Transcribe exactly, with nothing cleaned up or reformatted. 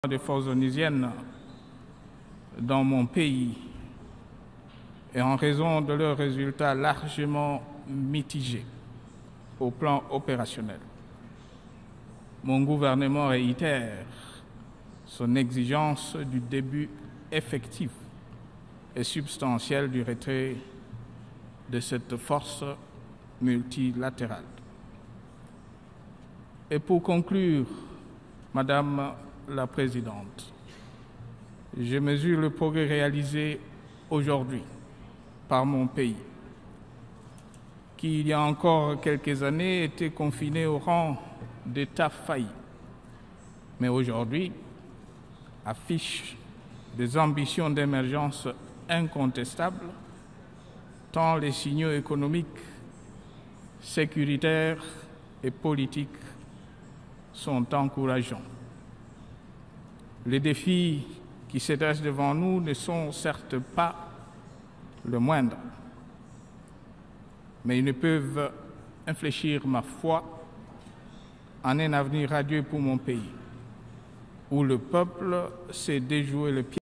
des forces onusiennes dans mon pays et en raison de leurs résultats largement mitigés au plan opérationnel. Mon gouvernement réitère son exigence du début effectif et substantiel du retrait de cette force multilatérale. Et pour conclure, Madame la Présidente, je mesure le progrès réalisé aujourd'hui par mon pays, qui il y a encore quelques années était confiné au rang d'État failli, mais aujourd'hui affiche des ambitions d'émergence incontestables, tant les signaux économiques, sécuritaires et politiques sont encourageants. Les défis qui se dressent devant nous ne sont certes pas le moindre, mais ils ne peuvent infléchir ma foi en un avenir radieux pour mon pays, où le peuple s'est déjoué le pied